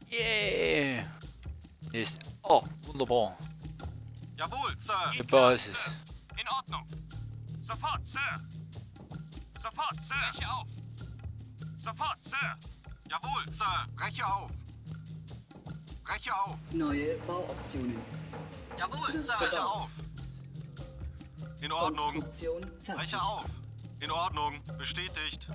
Yeah! Ist. Oh, wunderbar. Jawohl, Sir. Eine Basis. In Ordnung. Sofort, Sir. Sofort, Sir. Breche auf. Sofort, Sir. Jawohl, Sir. Breche auf. Breche auf. Neue Bauoptionen. Jawohl, Wird Sir. Breche gebaut. auf. In Ordnung. Konstruktion fertig. Breche auf. In Ordnung. Bestätigt.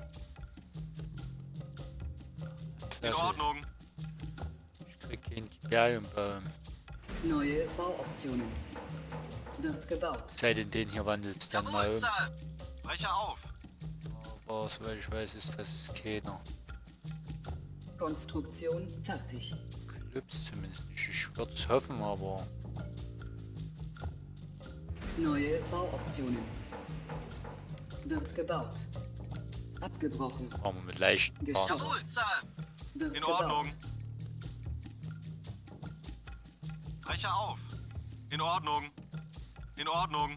In Klasse. Ordnung. Ich krieg keinen Imperiumbaum. Neue Bauoptionen. Wird gebaut. Seit in den hier wandelt es dann mal Jawohl, um. Sir. Breche auf. Aber soweit ich weiß, ist das keiner. Konstruktion fertig. Clips zumindest nicht. Ich würde es hoffen, aber. Neue Bauoptionen. Wird gebaut. Abgebrochen. Machen wir mit leichten Gestoppt. Basis. Jawohl, Sir. Wird In Ordnung. gebaut. Breche auf. In Ordnung. In Ordnung.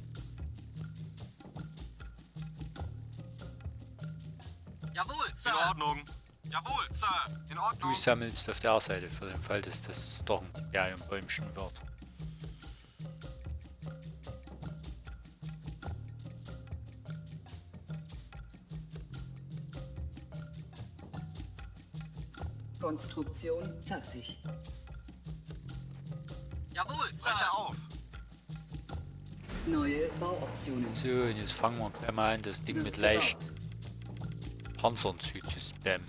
Jawohl, Sir. In Ordnung. Jawohl, Sir. In Du Ordnung. sammelst auf der Seite für den Fall, dass das doch ein Imperiumbäumchen wird. Konstruktion fertig. Jawohl, Sir. Breche auf. Neue Bauoptionen. So, und jetzt fangen wir gleich mal an, das Ding Wird mit gebaut. leichten Panzern zu spammen.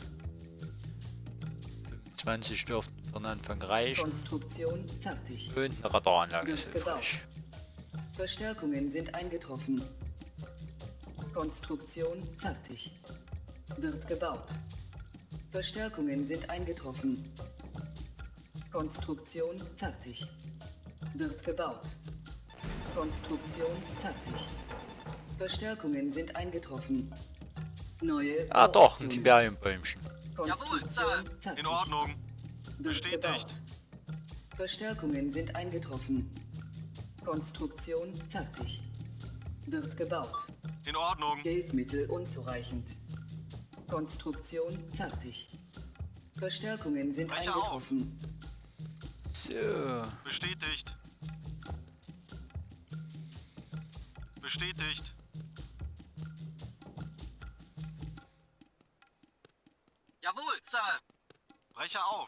25 dürften für den Anfang reichen. Konstruktion fertig. Und eine Radaranlage Wird ist gebaut. hilfreich. Verstärkungen sind eingetroffen. Konstruktion fertig. Wird gebaut. Verstärkungen sind eingetroffen. Konstruktion fertig. Wird gebaut. Konstruktion fertig. Verstärkungen sind eingetroffen. Neue Ah doch, ein Bauoptionen. Imperiumbäumchen. Jawohl, Konstruktion Sir. fertig. In Ordnung. Wird Bestätigt. gebaut. Verstärkungen sind eingetroffen. Konstruktion fertig. Wird gebaut. In Ordnung. Geldmittel unzureichend. Konstruktion fertig. Verstärkungen sind Breche eingetroffen. So, Bestätigt. Bestätigt. Jawohl, Sir. Breche auf.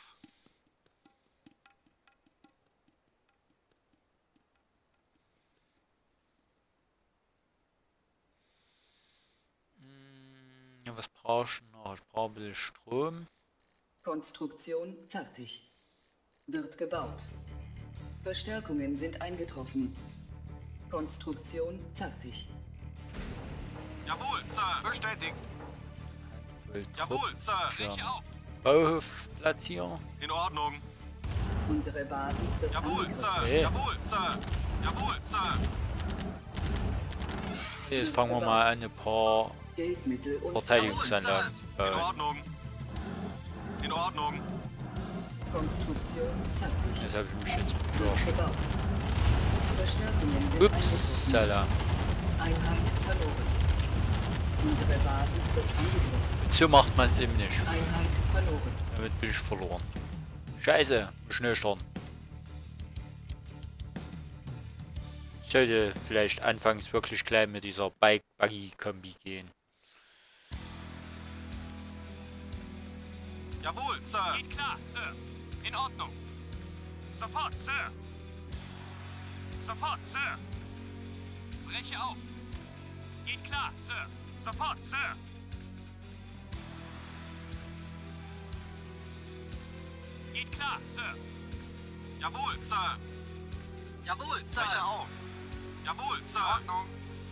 was brauche ich noch? Ich brauche ein bisschen Strom. Konstruktion fertig. Wird gebaut. Verstärkungen sind eingetroffen. Konstruktion fertig. Jawohl, Sir. Bestätigt. Voll Jawohl, Sir. Ja. Breche auf. Bauhof platzieren. In Ordnung. Unsere Basis wird Jawohl, angegriffen. Sir. Okay. Jawohl, Sir. Jawohl, Sir. Jetzt fangen wir mal an, ein paar Geldmittel und Verteidigungsanlagen zu In bauen. Ordnung. In Ordnung. Konstruktion fertig. Das habe ich mich jetzt Wird befürchtet. gebaut. Verstärkungen sind Upsala. eingetroffen. Einheit verloren. Unsere Basis wird angegriffen. So macht man es eben nicht. Einheit verloren. Damit bin ich verloren. Scheiße, schnell starten. Ich sollte vielleicht anfangs wirklich gleich mit dieser Bike-Buggy-Kombi gehen. Jawohl, Sir. Geht klar, Sir. In Ordnung. Sofort, Sir. Sofort, Sir. Breche auf. Geht klar, Sir. Sofort, Sir. Geht klar, Sir. Jawohl, Sir. Jawohl, Sir. Breche auf. Jawohl, Sir. In Ordnung.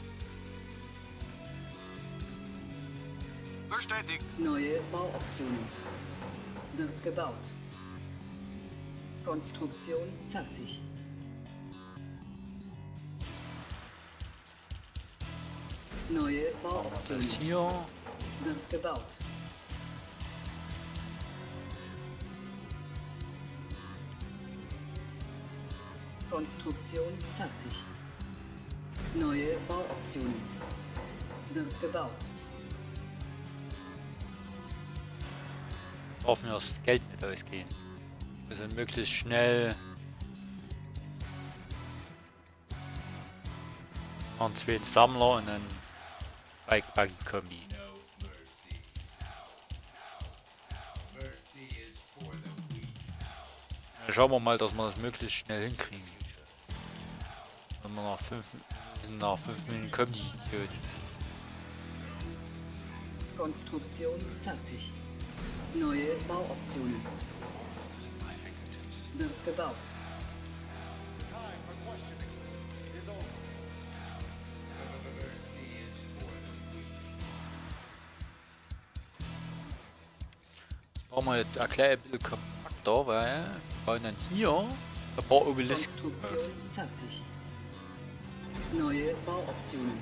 Bestätigt. Neue Bauoptionen. Wird gebaut. Konstruktion fertig. Neue Das Bauoptionen. hier. Wird gebaut. Konstruktion fertig. Neue Bauoptionen. Wird gebaut. Darf mir das Geld nicht ausgehen. Wir sind möglichst schnell einen zweiten Sammler und einen Bike-Buggy-Kombi. Ja, schauen wir mal, dass wir das möglichst schnell hinkriegen. Wenn wir nach 5 Minuten Kombi töten. Konstruktion fertig. Neue Bauoptionen. Wird gebaut. Brauchen wir jetzt erklären ein bisschen kompakter, weil wir bauen dann hier ein paar Obelisken. Konstruktion fertig. Neue Bauoptionen.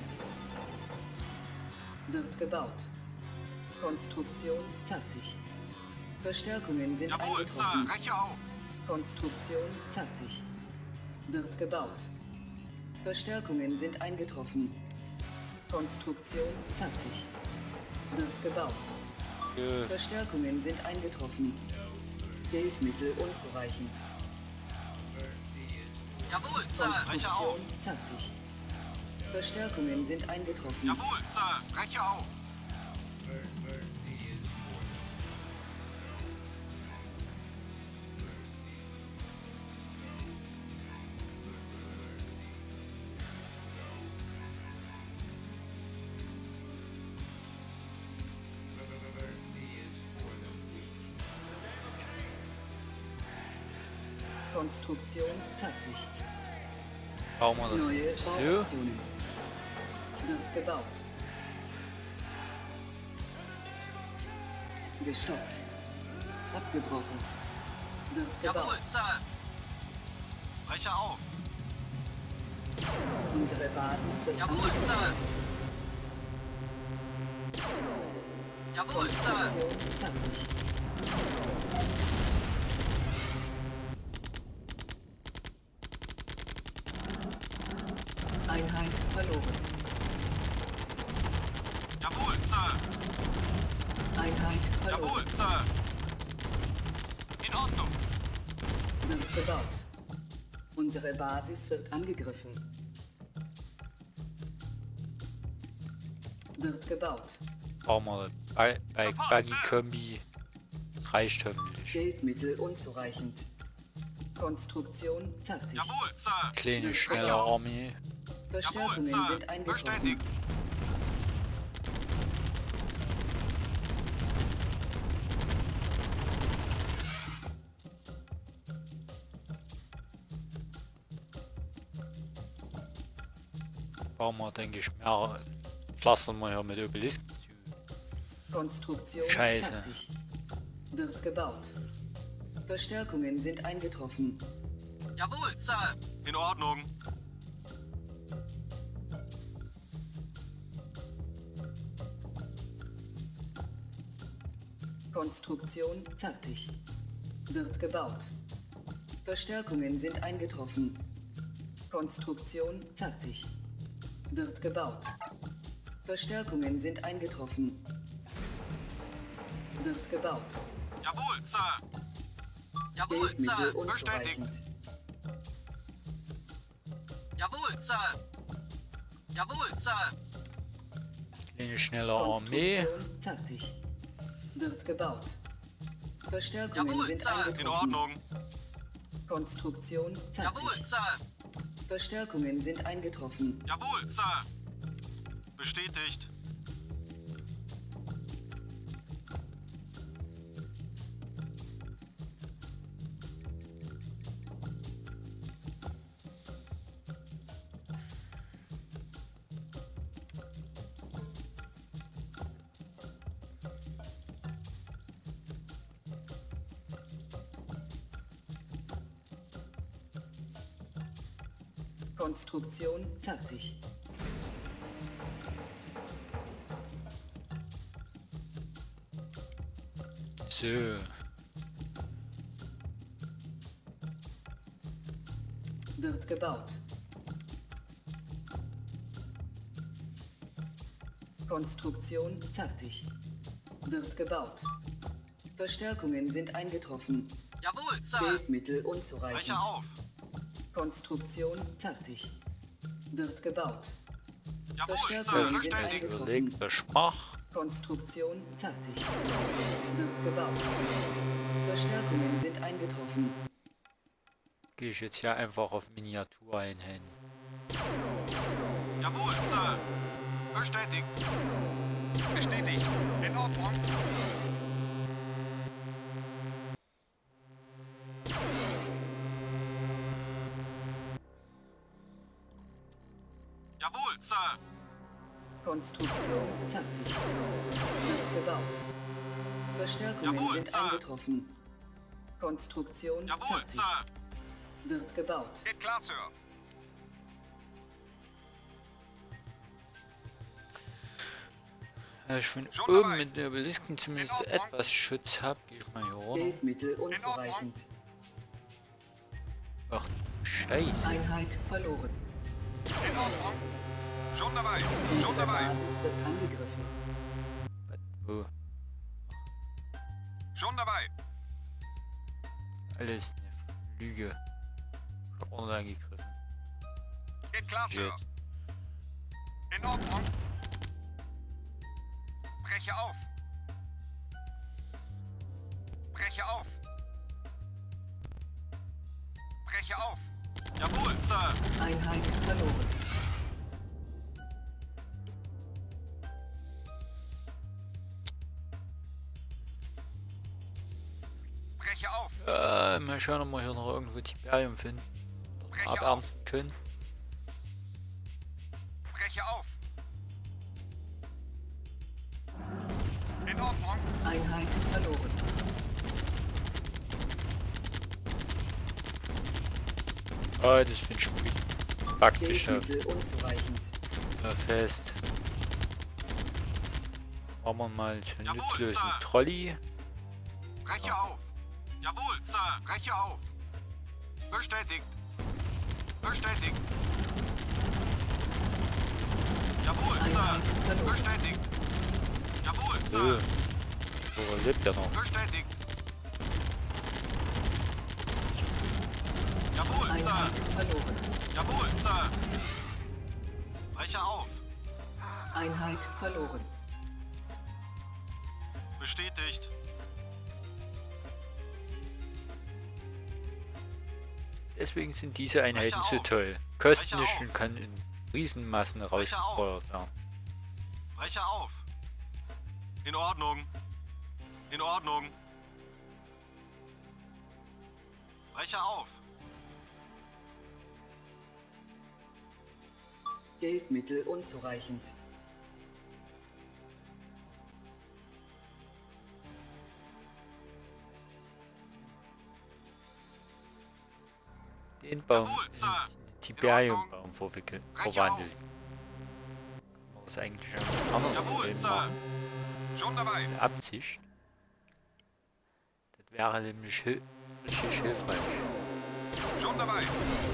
Wird gebaut. Konstruktion fertig. Verstärkungen sind Jawohl, eingetroffen. Sir. Breche auf. Konstruktion fertig. Wird gebaut. Verstärkungen sind eingetroffen. Konstruktion fertig. Wird gebaut. Verstärkungen sind eingetroffen. Geldmittel unzureichend. Jawohl, Sir. Breche auf. Konstruktion fertig. Verstärkungen sind eingetroffen. Jawohl, Sir. Breche auf. Konstruktion fertig. Bauen wir das Neue so. Bauoptionen. Wird gebaut. Gestoppt. Abgebrochen. Wird Jawohl, gebaut. Sir. Breche auf. Unsere Basis wird Jawohl, angegriffen. Sir. Jawohl, Sir. Konstruktion fertig. Einheit verloren. Jawohl, Sir. Einheit Jawohl, verloren. Sir. In Ordnung. Wird gebaut. Unsere Basis wird angegriffen. Wird gebaut. Bauen wir Bike-Buggy-Kombi. Das reicht hoffentlich. Geldmittel unzureichend. Konstruktion fertig. Jawohl, Sir. Kleine, schnelle Armee. Verstärkungen Jawohl, Sir. sind eingetroffen. Verständigt. Bauen wir, denke ich, mehr. Pflastern wir hier mit Obelisken zu. Konstruktion Scheiße. fertig. Wird gebaut. Verstärkungen sind eingetroffen. Jawohl, Sir. In Ordnung. Konstruktion fertig. Wird gebaut. Verstärkungen sind eingetroffen. Konstruktion fertig. Wird gebaut. Verstärkungen sind eingetroffen. Wird gebaut. Jawohl, Sir. Jawohl, Geldmittel Sir. Verständigt. unzureichend. Jawohl, Sir. Jawohl, Sir. Kleine, schnelle Armee. Konstruktion fertig. Wird gebaut. Verstärkungen Jawohl, sind Sir. In eingetroffen. Ordnung. Konstruktion Jawohl, fertig. Sir. Verstärkungen sind eingetroffen. Jawohl, Sir. Bestätigt. Konstruktion fertig. So. Wird gebaut. Konstruktion fertig. Wird gebaut. Verstärkungen sind eingetroffen. Jawohl, Sir. Bildmittel unzureichend. Breche auf. Konstruktion fertig. Wird gebaut. Jawohl, Verstärkungen Sir. sind Verständigt. eingetroffen. Überlegt, was ich mach. Konstruktion fertig. Wird gebaut. Verstärkungen sind eingetroffen. Gehe ich jetzt hier einfach auf Miniatur einhängen. Jawohl, Sir. Bestätigt. Bestätigt. In Ordnung. Jawohl, Sir. Konstruktion fertig. Wird gebaut. Verstärkungen Jawohl, sind Sir. eingetroffen. Konstruktion Jawohl, fertig. Sir. Wird gebaut. Geht klar, Sir. Wenn ich von Schon oben dabei. mit den Obelisken zumindest In Ordnung. etwas Schutz habe, gehe ich mal hier runter. Bildmittel unzureichend. Ach, Scheiße. Einheit verloren. In Ordnung. Schon dabei. Schon Unsere dabei. Basis wird angegriffen. Wo? Schon dabei. Alles eine Lüge. Ich hab auch nicht angegriffen. Geht klar, Sir. Jetzt. In Ordnung. Breche auf. Breche auf. Breche auf. Jawohl, Sir. Einheit verloren. Breche auf. Mal schauen, ob wir hier noch irgendwo Tiberium finden. Breche Abernten können. Breche auf. In Ordnung. Einheit verloren. Ah, das finde ich gut. Praktisch Bildmittel unzureichend. fest. Machen wir mal so einen Jawohl, nutzlosen Sir. Trolley. Breche auf. Jawohl, Sir. Breche auf. Bestätigt. Bestätigt. Jawohl, Einheit Sir. verloren. Bestätigt. Jawohl, Öh. Sir. Wo lebt der noch? Bestätigt. Jawohl, Einheit Sir. verloren. Jawohl, Sir. Breche auf. Einheit verloren. Bestätigt. Deswegen sind diese Einheiten Breche so auf. toll. Kosten Breche nicht auf. und kann in Riesenmassen Breche auf. rausgefeuert werden. Breche auf. In Ordnung. In Ordnung. Breche auf. Geldmittel unzureichend. Den Baum Jawohl, in Sir. den Tiberiumbaum verwandelt. Kann man das eigentlich an anderen Jawohl, Problemen Sir. machen? Schon dabei. Mit Absicht. Das wäre nämlich richtig hilfreich. Schon dabei.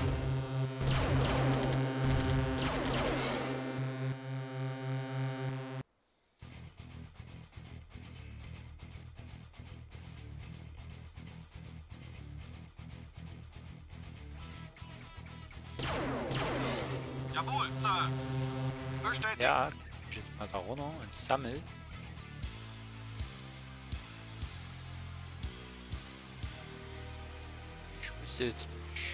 Jawohl, Sir. Bestätigt. Ja, ich jetzt mal da runter und sammel. Ich wüsste jetzt nicht.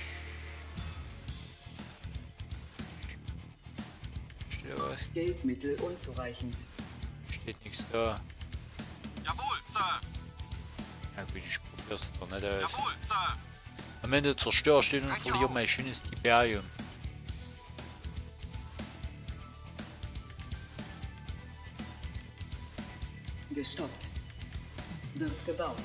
Steht da was? Geldmittel unzureichend. Steht nichts da. Jawohl, Sir. Ja gut, ich probier's doch nicht aus. Jawohl, Sir. Am Ende zerstöre ich den und Reich verliere auf. mein schönes Tiberium. Gestoppt. Wird gebaut.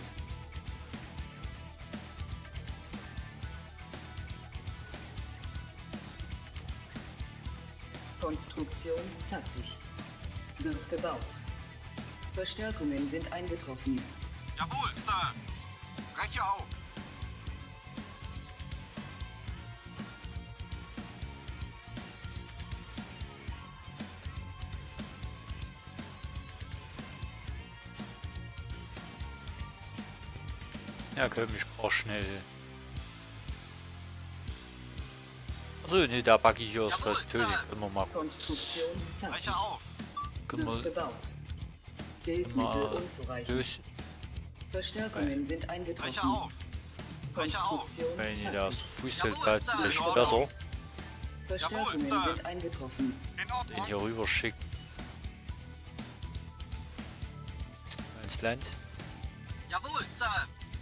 Konstruktion fertig. Wird gebaut. Verstärkungen sind eingetroffen. Jawohl, Sir. Breche auf. Ja, komm, ich brauch schnell. Also ne, der Buggy hier ist fast tödlich. Immer mal Konstruktion fertig. Brecher auf. können Wird wir gebaut. Geldmittel mal unzureichend. lösen. Verstärkungen sind Brecher eingetroffen. auf. Brecher auf. Konstruktion Wenn ihr fertig. das Fußfeld bleibt, vielleicht Wird besser. gebaut. Verstärkungen Jawohl, Sir. sind eingetroffen. In Den Ordnung. hier rüber schicken. Ins Land. Jawohl, Sir.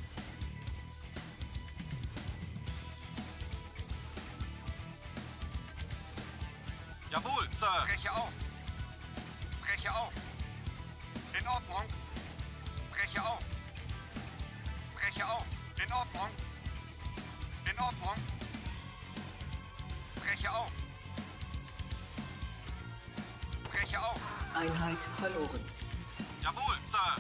Jawohl, Sir. Breche auf. Breche auf. In Ordnung. Breche auf. Breche auf. In Ordnung. In Ordnung. Breche auf. Breche auf. Einheit verloren. Jawohl, Sir.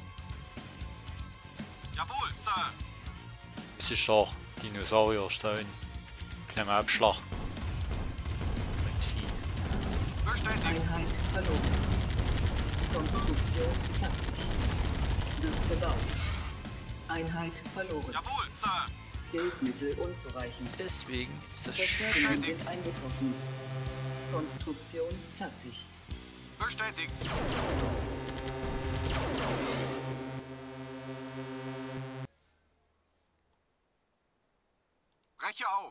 Jawohl, Sir. Es ist doch Dinosaurier stellen. Kleine abschlachten. Mit Vieh. Bestätigt. Einheit verloren. Konstruktion fertig. Wird gebaut. Einheit verloren. Jawohl, Sir. Geldmittel unzureichend. Deswegen ist das Verstärkungen sind eingetroffen. Konstruktion fertig. Bestätigt. Breche auf.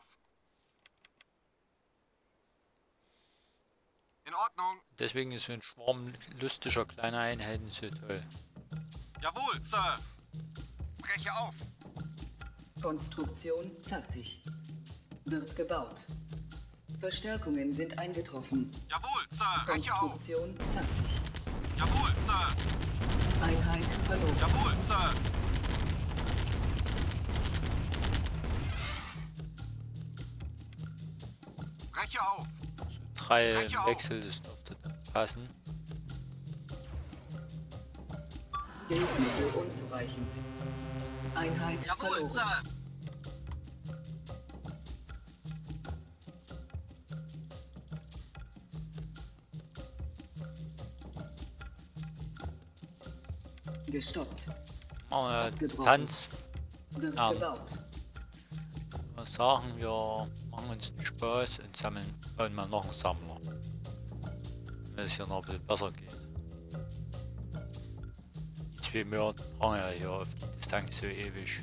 In Ordnung. Deswegen ist so ein Schwarm lustiger kleiner Einheiten so toll. Jawohl, Sir. Breche auf. Konstruktion fertig. Wird gebaut. Verstärkungen sind eingetroffen. Jawohl, Sir. Breche auf. Konstruktion fertig. Jawohl, Sir. Einheit verloren. Jawohl, Sir. Breche auf. So 3 im Wechsel, das dürfte dann passen. Geldmittel unzureichend. Einheit Jawohl, verloren. Sir. Gestoppt. Machen wir Abgebrochen. Distanz. Wird Ja. gebaut. Wir sagen, wir machen uns einen Spaß und sammeln, bauen mal noch einen Sammler. Wenn es hier noch ein bisschen besser geht. Die 2 Mörder brauchen ja hier auf die Distanz so ewig.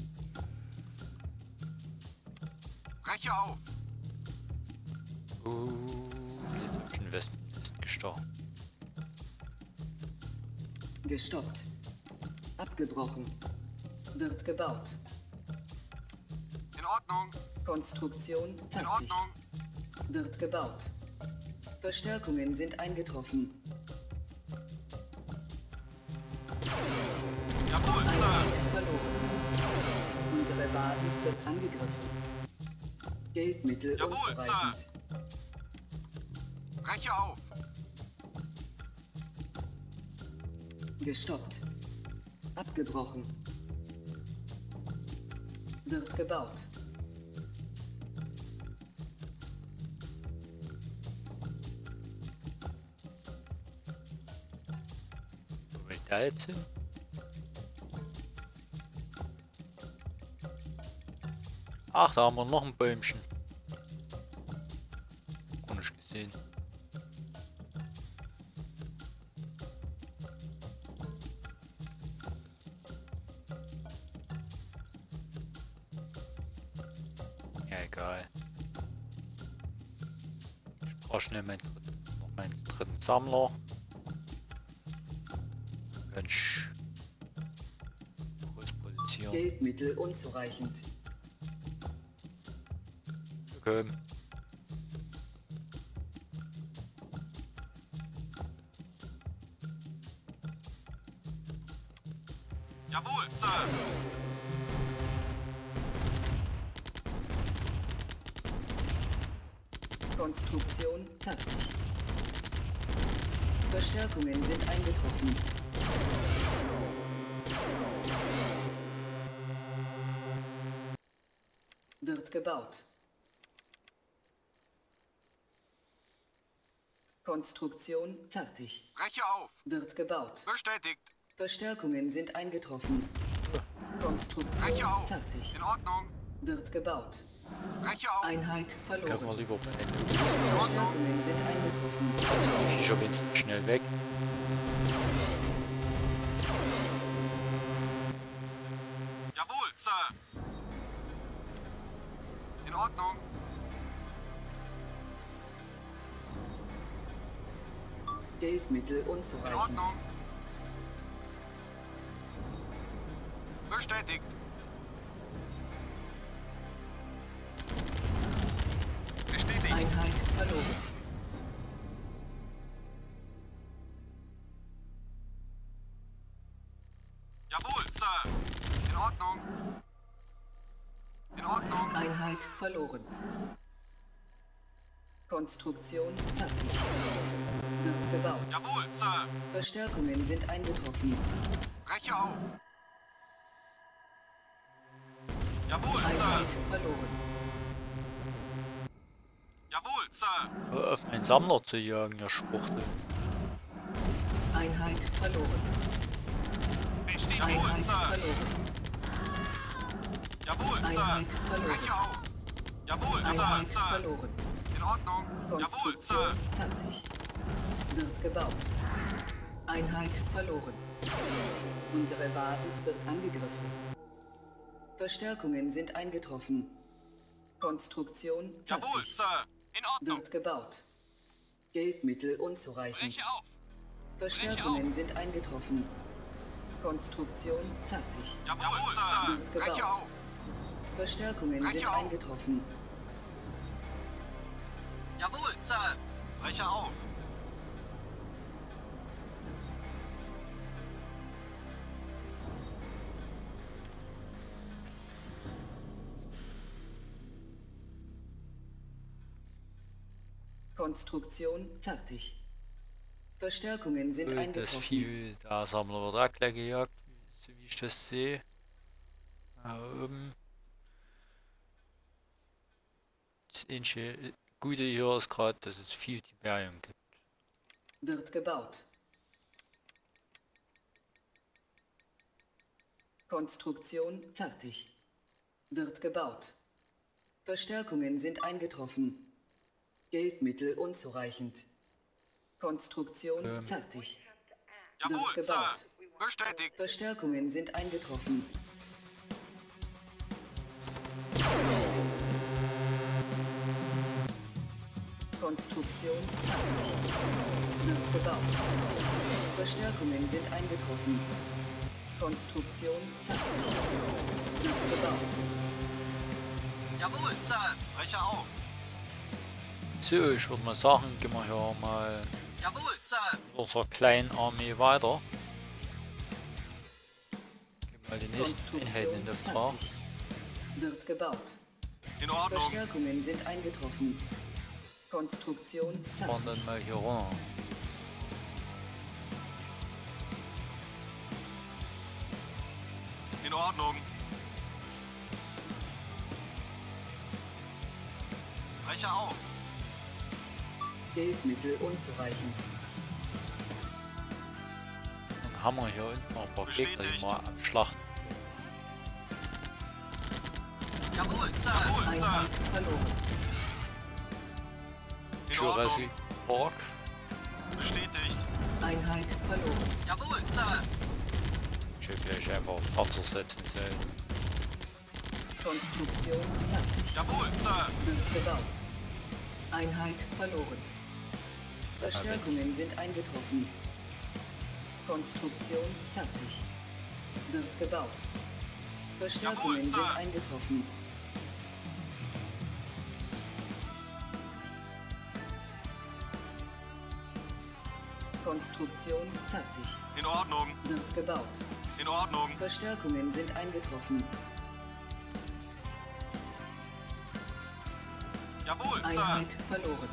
Breche auf. Jetzt hab ich den Westen gestartet. Gestoppt. Abgebrochen. Wird gebaut. In Ordnung. Konstruktion In fertig. Ordnung. Wird gebaut. Verstärkungen sind eingetroffen. Jawohl, Sir. Einheit verloren. Unsere Basis wird angegriffen. Geldmittel Jawohl, unzureichend. Breche auf. Gestoppt. Abgebrochen. Wird gebaut. Wo wir da jetzt sind? Ach, da haben wir noch ein Bäumchen. Gar nicht gesehen. Ja, egal. Ich brauche schnell noch meinen dritten Sammler. Kann ich groß produzieren. Geldmittel unzureichend. Okay. Jawohl, Sir. Konstruktion fertig. Verstärkungen sind eingetroffen. Wird gebaut. Konstruktion fertig. Breche auf. Wird gebaut. Bestätigt. Verstärkungen sind eingetroffen. Konstruktion Breche auf. fertig. In Ordnung. Wird gebaut. Breche auf. Einheit Können wir verloren. lieber bei den Verstärkungen sind eingetroffen. die Viecher wenigstens schnell weg. Jawohl, Sir. In Ordnung. Geldmittel In unzureichend. Ordnung. Bestätigt. Bestätigt. Einheit verloren. Jawohl, Sir. In Ordnung. In Ordnung. Einheit verloren. Konstruktion fertig. Wird gebaut. Jawohl, Sir. Verstärkungen sind eingetroffen. Breche auf. Jawohl, Sir. Einheit verloren. Jawohl, Sir. Hör auf, meinen Sammler zu jagen, ihr Schwuchtel. Einheit verloren. Besteht. Jawohl, Einheit Sir. verloren. Jawohl, Sir. Einheit verloren. Breche auf. Jawohl, Einheit Sir. Sir. verloren. In Ordnung. Jawohl, Konstruktion Sir. fertig. Wird gebaut. Einheit verloren. Unsere Basis wird angegriffen. Verstärkungen sind eingetroffen. Konstruktion Jawohl, fertig. Sir. In Ordnung. Wird gebaut. Geldmittel unzureichend. Breche auf. Verstärkungen sind eingetroffen. Konstruktion fertig. Jawohl, Sir. Wird Breche gebaut. auf. Verstärkungen Breche sind auf. eingetroffen. Jawohl, Sir. Breche auf. Konstruktion fertig. Verstärkungen sind Das eingetroffen. Vieh, der Sammler wird auch gleich gejagt, so wie ich das sehe. Da oben. Das einzige Gute hier ist gerade, dass es viel Tiberium gibt. Wird gebaut. Konstruktion fertig. Wird gebaut. Verstärkungen sind eingetroffen. Geldmittel unzureichend. Konstruktion fertig. Jawohl, Wird gebaut. Sir. Bestätigt. Verstärkungen sind eingetroffen. Konstruktion fertig. Wird gebaut. Verstärkungen sind eingetroffen. Konstruktion fertig. Wird gebaut. Jawohl, Sir. Breche auf. So, ich würde mal sagen, gehen wir hier mal Jawohl, Sir. mit unserer kleinen Armee weiter. Gehen mal die nächsten Einheiten in Konstruktion Auftrag. fertig. Wird gebaut. In Ordnung. Verstärkungen sind eingetroffen. Konstruktion Fahren fertig. dann mal hier runter. In Ordnung. Breche auf. Geldmittel unzureichend. Dann haben wir hier unten noch ein paar Gegner, die Bestätigt. mal am Schlachten. Jawohl, Sir. Jawohl, Einheit verloren. In Ordnung. Jurassic Park. Bestätigt. Einheit verloren. Jawohl, Sir. Ich hätte vielleicht einfach Panzer setzen sollen. Konstruktion fertig. Jawohl, Sir. Wird gebaut. Einheit verloren. Verstärkungen sind eingetroffen. Konstruktion fertig. Wird gebaut. Verstärkungen Jawohl, Sir. sind eingetroffen. Konstruktion fertig. In Ordnung. Wird gebaut. In Ordnung. Verstärkungen sind eingetroffen. Jawohl, Sir. Einheit verloren.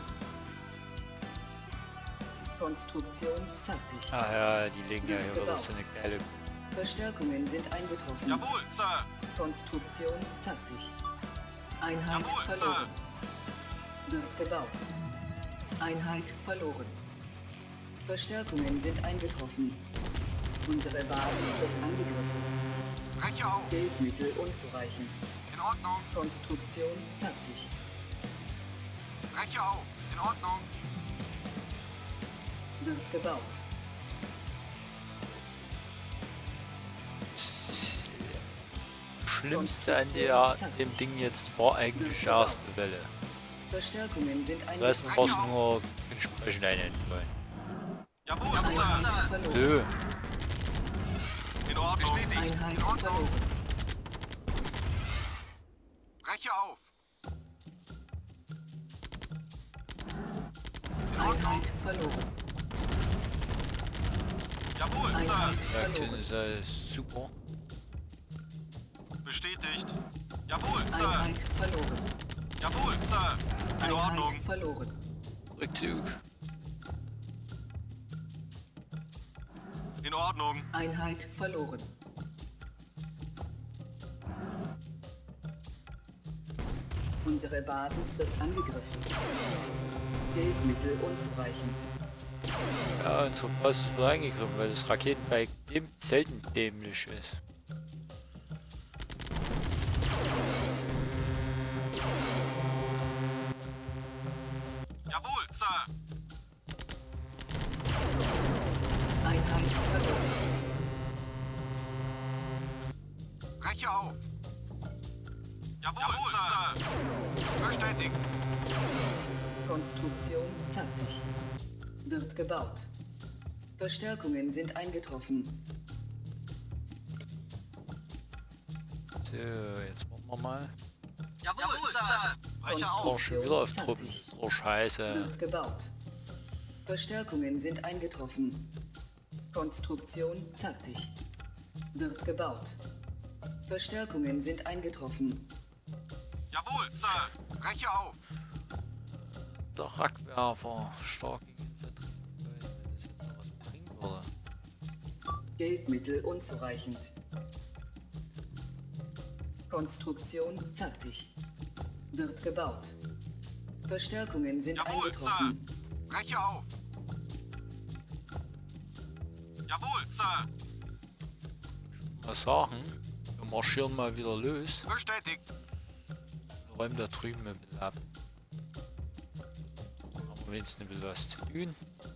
Konstruktion fertig. Ah ja, die legen ja Wird hier wieder gebaut. so eine geile... Verstärkungen sind eingetroffen. Jawohl, Sir. Konstruktion fertig. Einheit Jawohl, verloren. Wird gebaut. Einheit verloren. Verstärkungen sind eingetroffen. Unsere Basis wird angegriffen. Breche auf. Geldmittel unzureichend. In Ordnung. Konstruktion fertig. Breche auf. In Ordnung. Wird gebaut. Das Schlimmste an dem Ding jetzt war eigentlich die erste Welle. Verstärkungen sind Das heißt, man eingetroffen. braucht nur entsprechend einhändigen. Jawohl, Einheit Sir. verloren. So, In Ordnung. Einheit In Ordnung. verloren. Breche auf. Einheit verloren. Jawohl, Einheit Sir. ja, das verloren. ist super. Bestätigt. Jawohl, Sir. Einheit verloren. Jawohl, Sir. In Ordnung. Einheit verloren. Rückzug. In Ordnung. Einheit verloren. Unsere Basis wird angegriffen. Geldmittel unzureichend. Ja, unsere Basis wird eingegriffen, weil das Raketenbike selten dämlich ist. Jawohl, Sir. Einheit verloren. Breche auf. Jawohl, Sir. Bestätigt. Konstruktion fertig. Wird gebaut. Verstärkungen sind eingetroffen. So, jetzt machen wir mal. Jawohl, Sir. Breche auf. Oh, schon wieder auf Truppen. Das ist doch scheiße. Wird gebaut. Verstärkungen sind eingetroffen. Konstruktion fertig. Wird gebaut. Verstärkungen sind eingetroffen. Jawohl, Sir. Breche auf. Der Rackwerfer stark gegen Infanterie. Wenn das jetzt noch was bringen würde. Geldmittel unzureichend. Konstruktion fertig. Wird gebaut. Verstärkungen sind Jawohl, eingetroffen. Sir. Breche auf. Jawohl, Sir. Mal sagen, wir marschieren mal wieder los. Bestätigt. Wir räumen da drüben ein bisschen ab. Haben wir wenigstens ein bisschen was zu tun.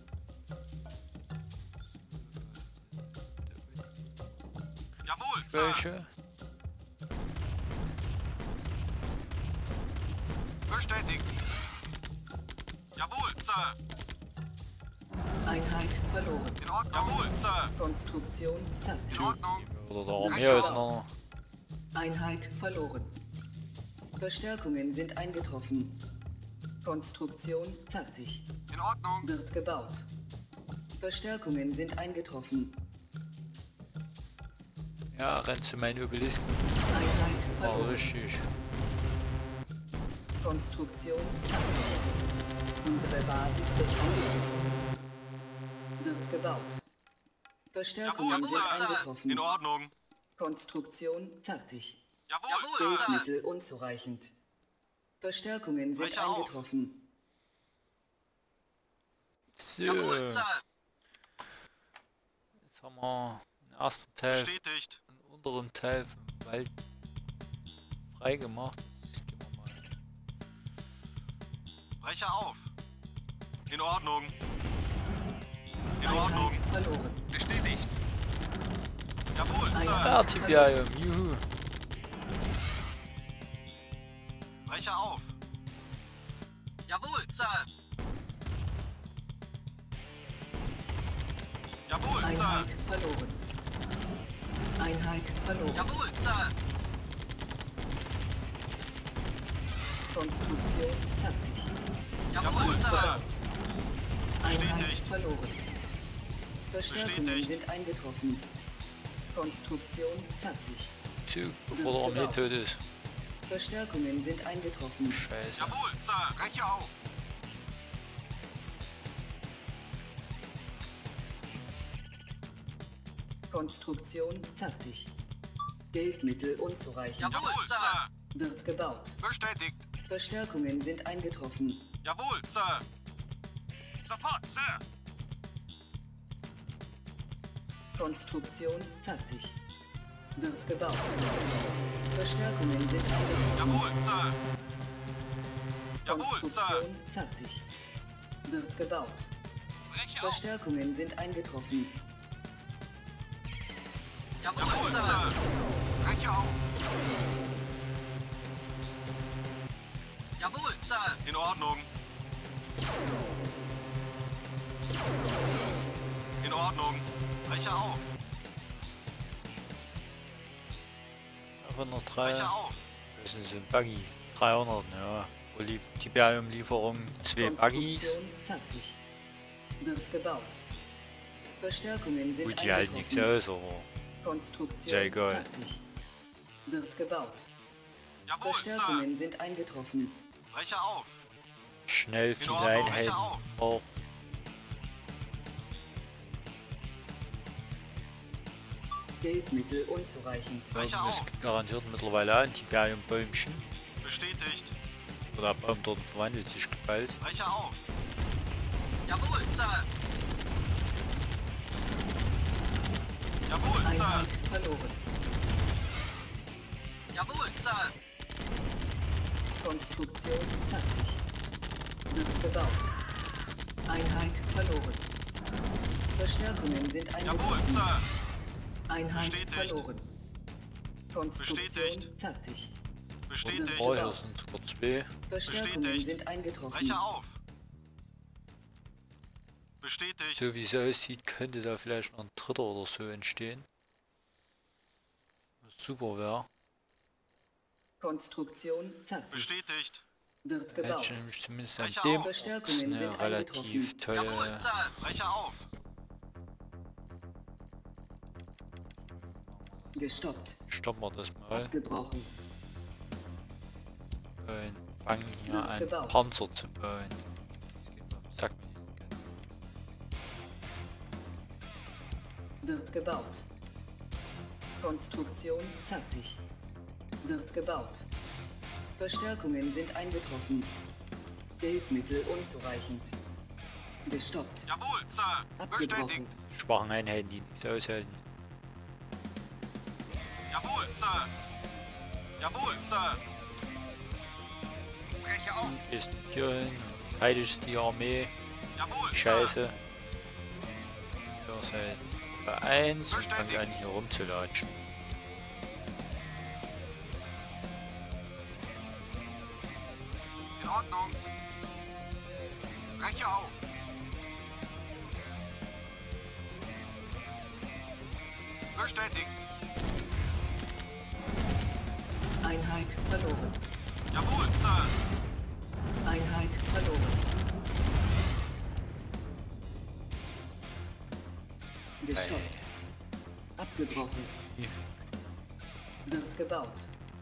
Jawohl, Sir. Welche? Bestätigt. Jawohl, Sir. Einheit verloren. In Ordnung. Jawohl, Sir. Konstruktion fertig. In Ordnung. Oder der Armee auseinander. Einheit verloren. Verstärkungen sind eingetroffen. Konstruktion fertig. In Ordnung. Wird gebaut. Verstärkungen sind eingetroffen. Ja, rennt zu meinen Obelisken. Einheit War verloren. richtig. Konstruktion fertig. Unsere Basis wird angegriffen. Wird gebaut. Verstärkungen Jawohl, sind Sir. eingetroffen. In Ordnung. Konstruktion fertig. Jawohl, Sir. Geldmittel unzureichend. Verstärkungen sind Breche auf. eingetroffen. So, Jawohl, jetzt Sir. haben wir den ersten Teil, Bestätigt. den unteren Teil vom Wald freigemacht. Jetzt gehen wir mal. Breche auf. In Ordnung. In Ordnung. Einheit verloren. Bestätigt. Jawohl, Einheit Sir. Artillerie, juhu. Breche auf. Jawohl, Sir. Jawohl, Einheit Sir. verloren. Einheit verloren. Jawohl, Sir. Konstruktion fertig. Jawohl, Wird Sir. gebaut. Einheit Bestätigt. verloren. Verstärkungen Bestätigt. sind eingetroffen. Konstruktion fertig. Zug, bevor der Armee tot ist. Verstärkungen sind eingetroffen. Scheiße. Jawohl, Sir. Breche auf. Konstruktion fertig. Geldmittel unzureichend. Jawohl, Sir. Wird gebaut. Bestätigt. Verstärkungen sind eingetroffen. Jawohl, Sir. Sofort, Sir. Konstruktion fertig. Wird gebaut. Verstärkungen sind eingetroffen. Jawohl, Sir. Jawohl, Sir. Konstruktion fertig. Wird gebaut. Breche auf. Verstärkungen sind eingetroffen. Jawohl, Sir. Breche auf. Jawohl, Sir. In Ordnung. In Ordnung. Breche auf. Einfach noch 3. Breche auf. Das ist ein Buggy. 300, ja. Tiberium-Lieferung, 2 Buggys. Konstruktion fertig. Wird gebaut. Verstärkungen sind Gut, die halten nichts eingetroffen. aus, aber Konstruktion sehr egal. fertig. Wird gebaut. Jawohl, Sir. Verstärkungen sind eingetroffen. Breche auf. schnell In viele Ordnung, Einheiten Breche auf. auch. Geldmittel unzureichend. Breche Baum ist auf. garantiert mittlerweile ein Tiberium-Bäumchen. Bestätigt. Oder der Baum dort verwandelt sich bald. Breche auf. Jawohl, Sir. Jawohl, Sir. Einheit verloren. Jawohl, Sir. Konstruktion fertig. Wird gebaut. Einheit verloren. Verstärkungen sind Jawohl, eingetroffen. Sir. Einheit Bestätigt. verloren. Konstruktion Bestätigt. fertig. Bestätigt. Oh, hier sind sogar 2. Verstärkungen Bestätigt. sind eingetroffen. Breche auf. Bestätigt. So wie es aussieht, könnte da vielleicht noch ein dritter oder so entstehen. Was super wäre. Konstruktion fertig. Bestätigt. Wird Hätte gebaut. ich nämlich zumindest an Breche dem auf. Ort Verstärkungen eine sind relativ eingetroffen. Jawohl, tolle Sir. Breche auf. Gestoppt. Stoppen wir das mal Abgebrochen. und fangen hier Wird an gebaut. Panzer zu bauen. Das geht mal auf den Sack mit diesen ganzen- Wird gebaut. Konstruktion fertig. Wird gebaut. Verstärkungen sind eingetroffen. Geldmittel unzureichend. Gestoppt. Jawohl, Sir. Bestätigt. Abgebrochen. schwachen Einheiten, die nichts aushalten. Jawohl, Sir. Jawohl, Sir. Breche auf. Gehst du hier hin und verteidigst die Armee. Jawohl, Sir. Scheiße. Hier seid bei 1 und fangt an hier rumzulatschen. In Ordnung. Breche auf. Bestätigt. Einheit verloren. Jawohl, Sir. Einheit verloren. Gestoppt. Abgebrochen. Wird gebaut.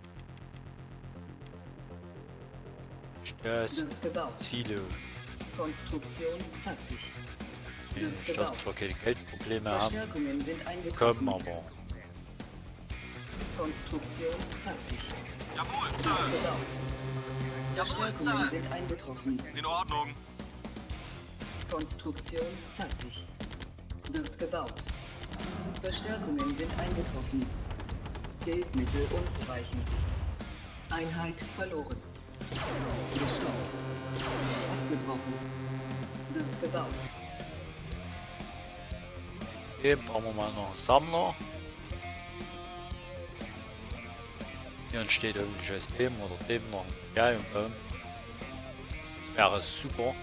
Das Wird gebaut. Silo. Konstruktion fertig. Wird Ich darf gebaut. zwar keine Geldprobleme haben, Verstärkungen sind kommen eingetroffen. aber. Konstruktion fertig. Jawohl, Wird Sir. gebaut. Verstärkungen Sir. sind eingetroffen. In Ordnung. Konstruktion fertig. Wird gebaut. Verstärkungen sind eingetroffen. Geldmittel unzureichend. Einheit verloren. Gestoppt. Abgebrochen. Wird gebaut. Hier brauchen wir mal noch einen Sammler. Hier entsteht hoffentlich aus dem oder dem noch ein Tiberiumbaum. Das wäre super.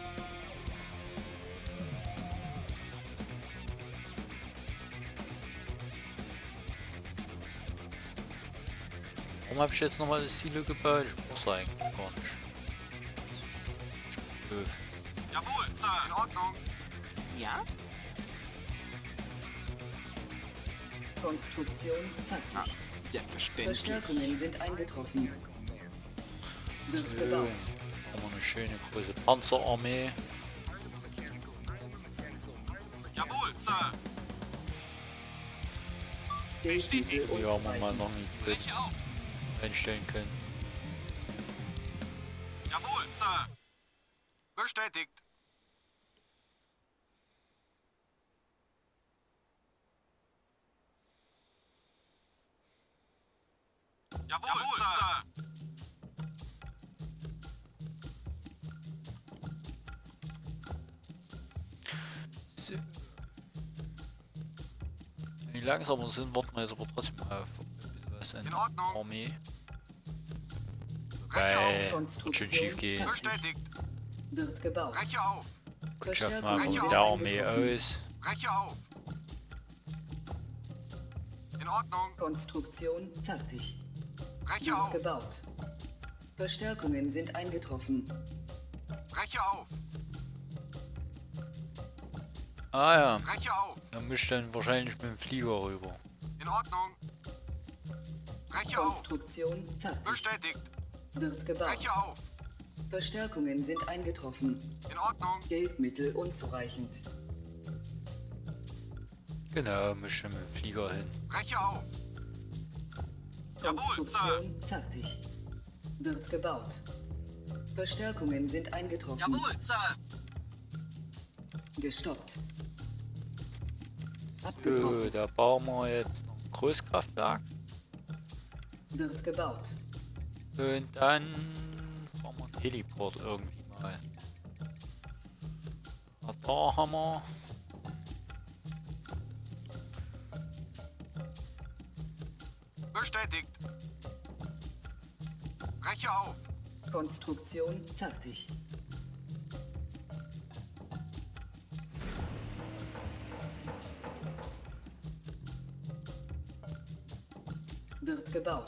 Warum habe ich jetzt nochmal das Silo gebaut? Ich brauch's eigentlich gar nicht. Ich bin doof. Jawohl, Sir. In Ordnung. Ja? Konstruktion fertig. Selbstverständlich. Verstärkungen sind eingetroffen. Wird So, gebaut. haben wir eine schöne große Panzerarmee. Jawohl, Sir. Geldmittel Hier haben wir mal noch unzureichend. einen Breche auf. einstellen können. Jawohl, Sir. Bestätigt. Jawohl, Sir. So. Wenn die langsamer sind, warten wir jetzt aber trotzdem auf was in In der Ordnung. Armee. Wobei, wird schon schief gehen. Bestätigt. Wird gebaut. Breche auf. Schaffen wir Verstärkungen von sind der Armee eingetroffen. aus. Breche auf. In Ordnung. Konstruktion fertig. Breche Wird auf. gebaut. Verstärkungen sind eingetroffen. Breche auf. Ah ja, Breche auf. dann müsst ihr dann wahrscheinlich mit dem Flieger rüber. In Ordnung. Breche auf. Konstruktion fertig. Bestätigt. Wird gebaut. Breche auf. Verstärkungen sind eingetroffen. In Ordnung. Geldmittel unzureichend. Genau, müsst ihr mit dem Flieger hin. Breche auf. Jawohl, Konstruktion fertig. Wird gebaut. Verstärkungen sind eingetroffen. Jawohl, Sir. Gestoppt. Abgebrochen. So, da bauen wir jetzt noch ein Großkraftwerk. Wird gebaut. Und dann brauchen wir einen Heliport irgendwie mal. Na, da haben wir. Bestätigt. Breche auf. Konstruktion fertig. Wird gebaut.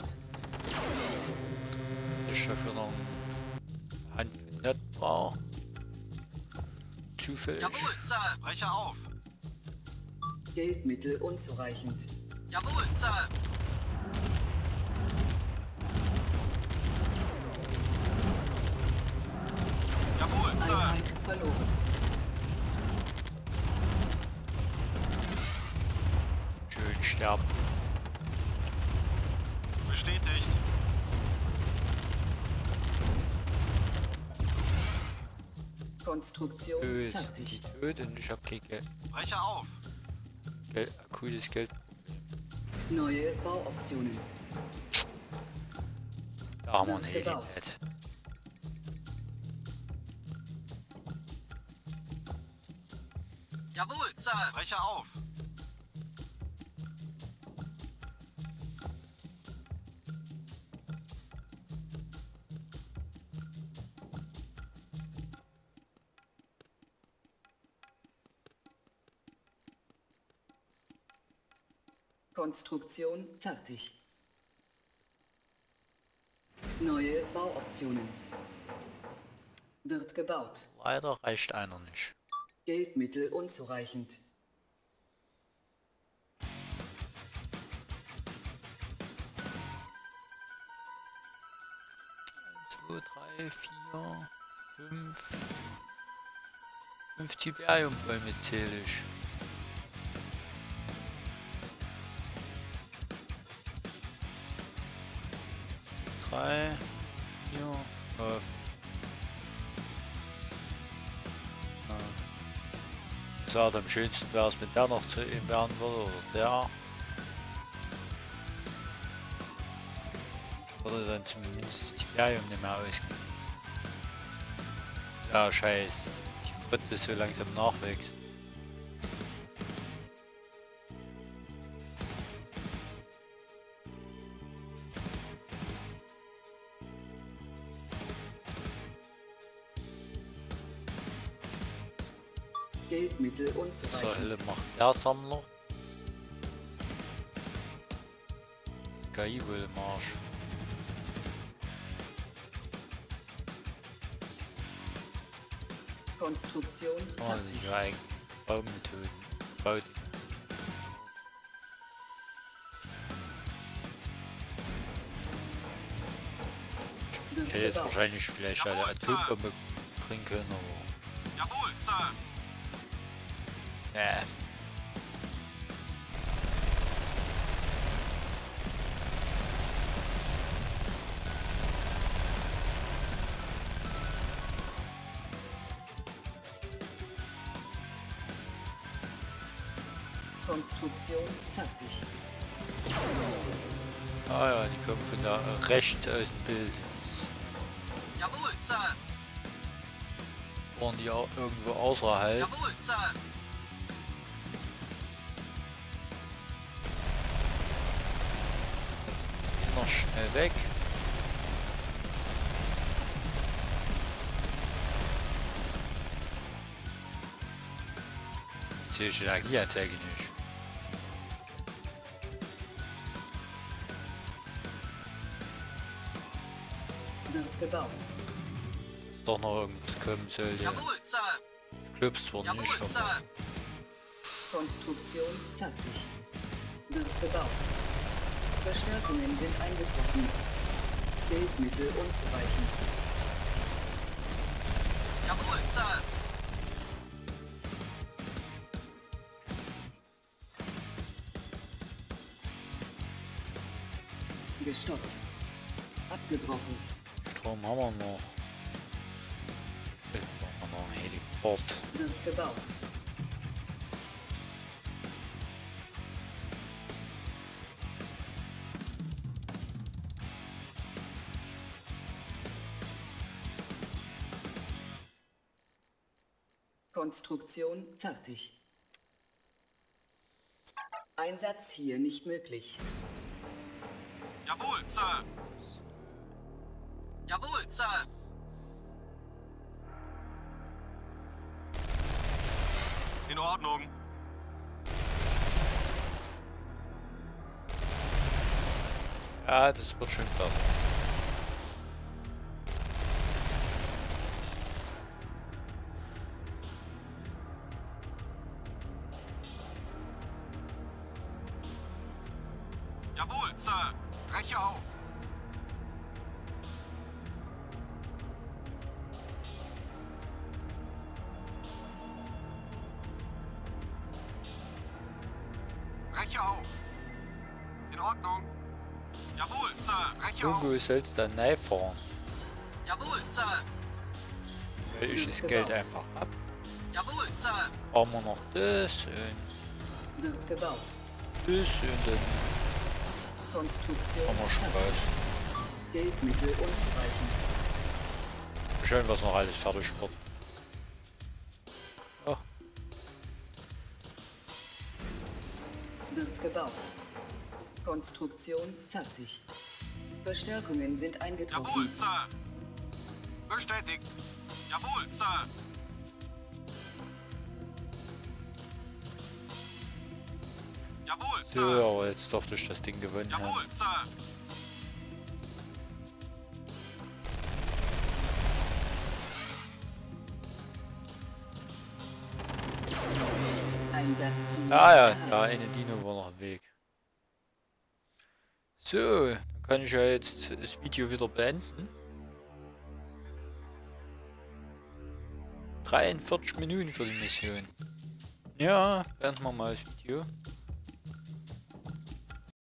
Das ist dafür noch ein Handvoll Netzbau. Zufällig. Jawohl, Sir. Breche auf. Geldmittel unzureichend. Jawohl, Sir. Jawohl, Sir. Einheit verloren. Schön sterben. Bestätigt. Konstruktion Böse. Die fertig. tötet und ich hab kein Geld. Breche auf. Akutes Geld. Neue Bauoptionen. Da haben wir ein Wird gebaut. Helipad. Jawohl, Sir. Breche auf. Konstruktion fertig. Neue Bauoptionen. Wird gebaut. Leider reicht einer nicht. Geldmittel unzureichend. Zwei, drei, vier, fünf. 5 Tiberiumbäume zähle ich. Drei, vier, fünf. Ich sage, am schönsten wäre es, wenn der noch zu ihm werden würde, oder der. Oder dann zumindest das Tiberium nicht mehr ausgehen. Ja, scheiß. Die Grütze so langsam nachwächst. Geldmittel Zur Hölle unzureichend. macht der Sammler. KI wohl im Arsch. Konstruktion Oh, fertig. die eigentlich Baumethoden. Baut. Wird Ich hätte jetzt gebaut. wahrscheinlich vielleicht eine Atombombe bringen können, aber. Jawohl, Sir. Konstruktion fertig. Neue Bauoptionen. Wird gebaut. Verstärkungen sind eingetroffen. Wird gebaut. Konstruktion fertig. Neue Bauoptionen. Wird gebaut. Konstruktion fertig. Wird gebaut. Konstruktion fertig. Neue Bauoptionen. Wird gebaut. Konstruktion fertig. Wird gebaut. Konstruktion fertig. Ah ja, die kommen von da rechts aus dem Bild. Jawohl, Sir. Waren die auch irgendwo außerhalb? Jawohl, Sir. Gehen noch schnell weg. Jetzt sehe ich die Energieanzeige nicht. Wird gebaut. Ist doch noch irgendwas kommen sollte. Jawohl, Sir. Ich glaub's zwar Jawohl, nicht, aber Sir. Konstruktion fertig. Wird gebaut. Verstärkungen sind eingetroffen. Bildmittel unzureichend. Jawohl, Sir. Gestoppt. Abgebrochen. Strom haben wir noch. Jetzt brauchen wir noch einen Heliport. Wird gebaut. Konstruktion fertig. Einsatz hier nicht möglich. Jawohl, Sir. Jawohl, Sir. In Ordnung. Ja, das wird schön klasse. Jawohl, Sir. Breche auf. Breche auf. In Ordnung. Jawohl, Sir. Breche auf. Irgendwo soll's dann neu fahren. Jawohl, Sir. Weil ich das Geld einfach ab. Jawohl, Sir. Brauchen wir noch das und Wird gebaut. das und dann Konstruktion haben wir schon fertig. was. Bildmittel unzureichend. Schön, was noch alles fertig wird. Ja, Wird gebaut. Konstruktion fertig. Verstärkungen sind Jawohl, eingetroffen. Sir. Bestätigt. Jawohl, Sir. Jawohl, so, Sir. aber jetzt durfte ich das Ding gewinnen Jawohl, haben. Sir. Einsatzziel. Ah ja, erreicht. da eine Dino war noch im Weg. So, dann kann ich ja jetzt das Video wieder beenden. 43 Minuten für die Mission. Ja, beenden wir mal das Video.